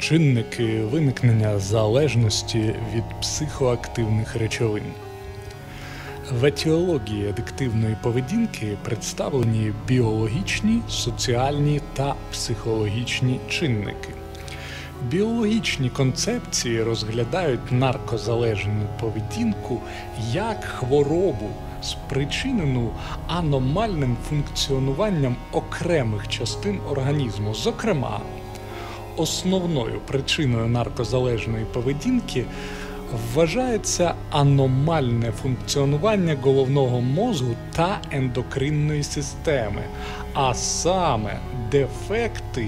Чинники виникнення залежності від психоактивних речовин. В етіології адиктивної поведінки представлені біологічні, соціальні та психологічні чинники. Біологічні концепції розглядають наркозалежну поведінку як хворобу, спричинену аномальним функціонуванням окремих частин організму. Зокрема, основною причиною наркозалежної поведінки вважається аномальне функціонування головного мозку та ендокринної системи, а саме дефекти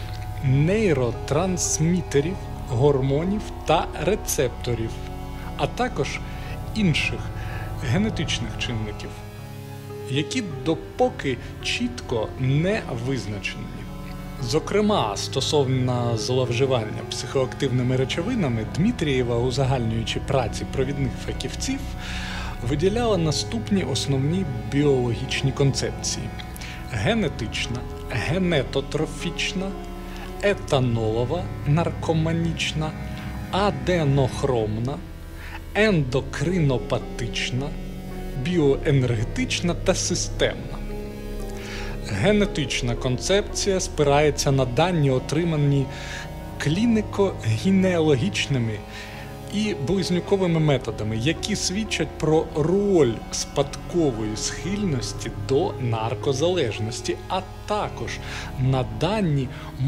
нейротрансмітерів, гормонів та рецепторів, а також інших генетичних чинників, які допоки чітко не визначені. Зокрема, стосовно зловживання психоактивними речовинами, Дмитрієва, узагальнюючи праці провідних фахівців, виділяла наступні основні біологічні концепції: генетична, генетотрофічна, етанолова, наркоманічна, аденохромна, ендокринопатична, біоенергетична та системна. Генетична концепція спирається на дані, отримані клініко-генеалогічними і близнюковими методами, які свідчать про роль спадкової схильності до наркозалежності, а також на дані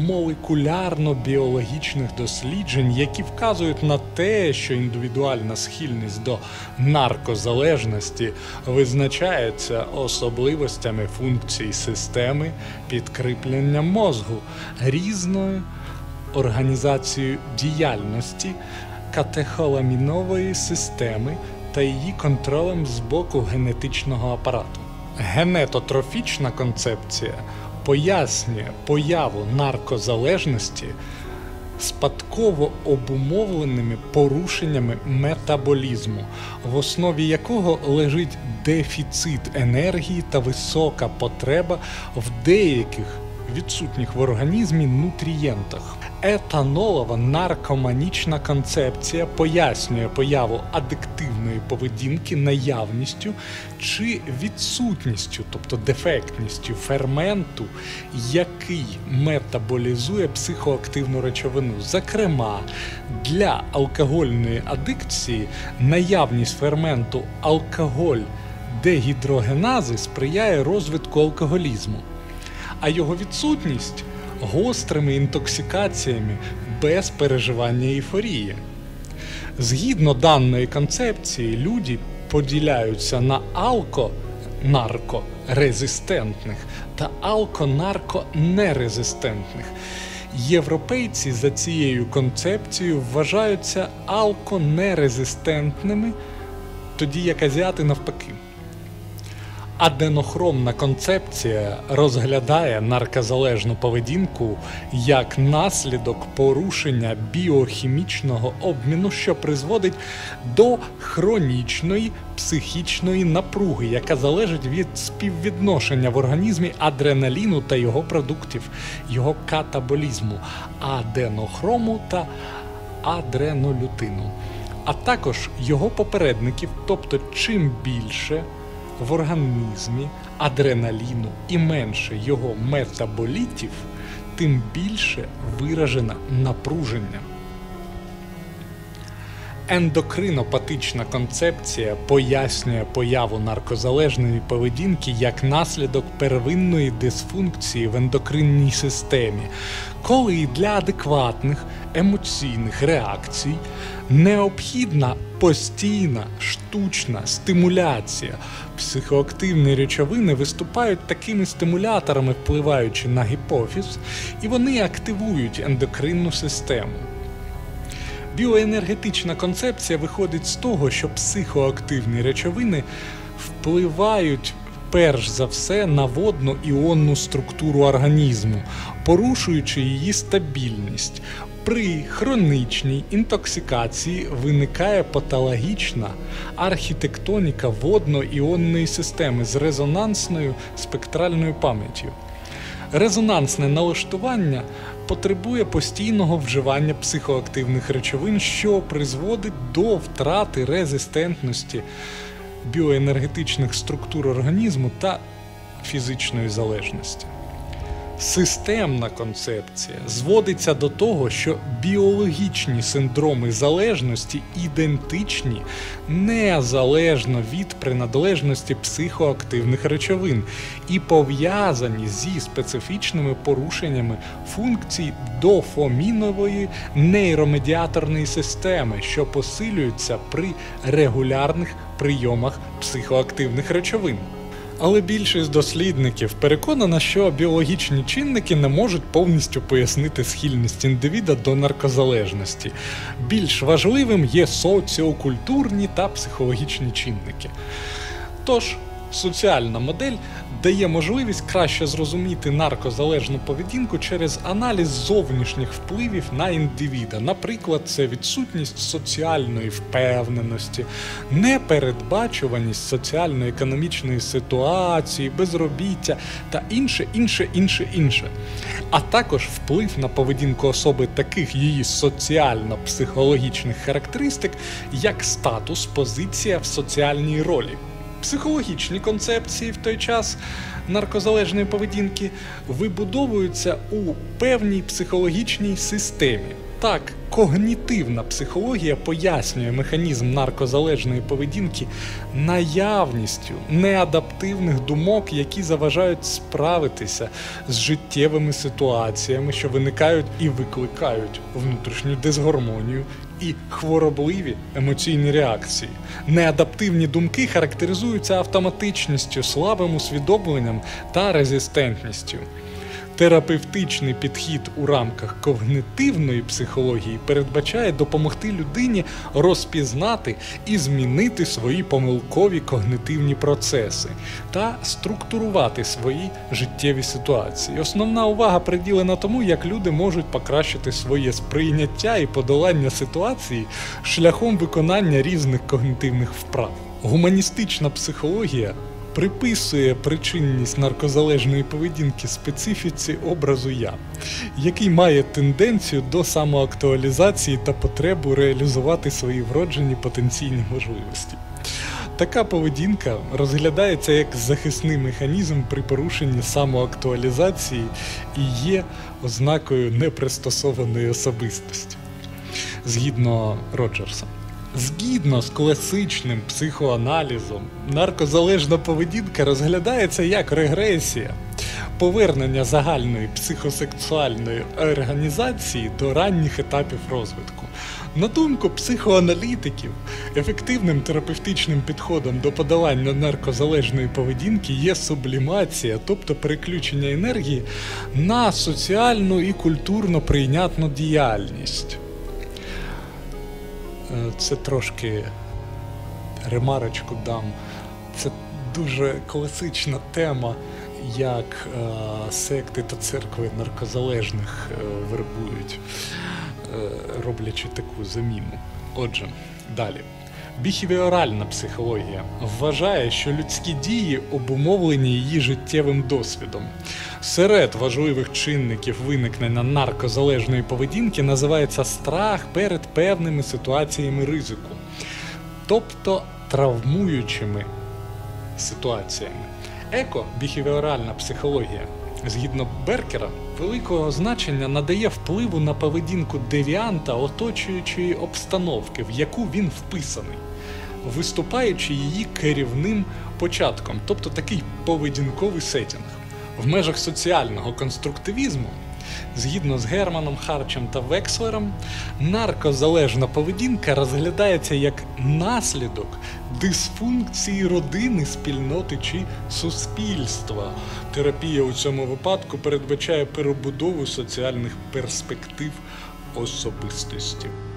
молекулярно-біологічних досліджень, які вказують на те, що індивідуальна схильність до наркозалежності визначається особливостями функцій системи підкріплення мозку, різною організацією діяльності катехоламінової системи та її контролем з боку генетичного апарату. Генетотрофічна концепція пояснює появу наркозалежності спадково обумовленими порушеннями метаболізму, в основі якого лежить дефіцит енергії та висока потреба в деяких відсутніх в організмі нутрієнтах. Етанолова наркоманічна концепція пояснює появу адиктивної поведінки наявністю чи відсутністю, тобто дефектністю ферменту, який метаболізує психоактивну речовину. Зокрема, для алкогольної адикції наявність ферменту алкоголь-дегідрогенази сприяє розвитку алкоголізму, а його відсутність – гострими інтоксикаціями без переживання ейфорії. Згідно даної концепції, люди поділяються на алко-наркорезистентних та алко-нарконерезистентних. Європейці за цією концепцією вважаються алконерезистентними, тоді як азіати навпаки. Аденохромна концепція розглядає наркозалежну поведінку як наслідок порушення біохімічного обміну, що призводить до хронічної психічної напруги, яка залежить від співвідношення в організмі адреналіну та його продуктів, його катаболізму, аденохрому та адренолютину, а також його попередників, тобто чим більше в організмі адреналіну і менше його метаболітів, тим більше виражене напруження. Ендокринопатична концепція пояснює появу наркозалежної поведінки як наслідок первинної дисфункції в ендокринній системі, коли для адекватних емоційних реакцій необхідна постійна штучна стимуляція. Психоактивні речовини виступають такими стимуляторами, впливаючи на гіпофіз, і вони активують ендокринну систему. Біоенергетична концепція виходить з того, що психоактивні речовини впливають перш за все на водно-іонну структуру організму, порушуючи її стабільність. При хронічній інтоксикації виникає патологічна архітектоніка водно-іонної системи з резонансною спектральною пам'яттю. Резонансне налаштування потребує постійного вживання психоактивних речовин, що призводить до втрати резистентності біоенергетичних структур організму та фізичної залежності. Системна концепція зводиться до того, що біологічні синдроми залежності ідентичні незалежно від приналежності психоактивних речовин і пов'язані зі специфічними порушеннями функцій дофамінової нейромедіаторної системи, що посилюються при регулярних прийомах психоактивних речовин. Але більшість дослідників переконана, що біологічні чинники не можуть повністю пояснити схильність індивіда до наркозалежності. Більш важливим є соціокультурні та психологічні чинники. Тож, соціальна модель дає можливість краще зрозуміти наркозалежну поведінку через аналіз зовнішніх впливів на індивіда. Наприклад, це відсутність соціальної впевненості, непередбачуваність соціально-економічної ситуації, безробіття та інше. А також вплив на поведінку особи таких її соціально-психологічних характеристик, як статус, позиція в соціальній ролі. Психологічні концепції в той час наркозалежної поведінки вибудовуються у певній психологічній системі. Так, когнітивна психологія пояснює механізм наркозалежної поведінки наявністю неадаптивних думок, які заважають справитися з життєвими ситуаціями, що виникають і викликають внутрішню дисгармонію і хворобливі емоційні реакції. Неадаптивні думки характеризуються автоматичністю, слабим усвідомленням та резистентністю. Терапевтичний підхід у рамках когнитивної психології передбачає допомогти людині розпізнати і змінити свої помилкові когнитивні процеси та структурувати свої життєві ситуації. Основна увага приділена тому, як люди можуть покращити своє сприйняття і подолання ситуації шляхом виконання різних когнитивних вправ. Гуманістична психологія приписує причинність наркозалежної поведінки специфіці образу «я», який має тенденцію до самоактуалізації та потребу реалізувати свої вроджені потенційні можливості. Така поведінка розглядається як захисний механізм при порушенні самоактуалізації і є ознакою непристосованої особистості. Згідно Роджерса. Згідно з класичним психоаналізом, наркозалежна поведінка розглядається як регресія, повернення загальної психосексуальної організації до ранніх етапів розвитку. На думку психоаналітиків, ефективним терапевтичним підходом до подолання наркозалежної поведінки є сублімація, тобто переключення енергії на соціальну і культурно прийнятну діяльність. Це трошки ремарочку дам. Це дуже класична тема, як секти та церкви наркозалежних вербують, роблячи таку заміну. Отже, далі. Біхевіоральна психологія вважає, що людські дії обумовлені її життєвим досвідом. Серед важливих чинників виникнення наркозалежної поведінки називається страх перед певними ситуаціями ризику, тобто травмуючими ситуаціями. Еко-біхевіоральна психологія, згідно Беркера, великого значення надає впливу на поведінку девіанта оточуючої обстановки, в яку він вписаний, виступаючи її керівним початком, тобто такий поведінковий сеттинг. В межах соціального конструктивізму, згідно з Германом, Харчем та Векслером, наркозалежна поведінка розглядається як наслідок дисфункції родини, спільноти чи суспільства. Терапія у цьому випадку передбачає перебудову соціальних перспектив особистості.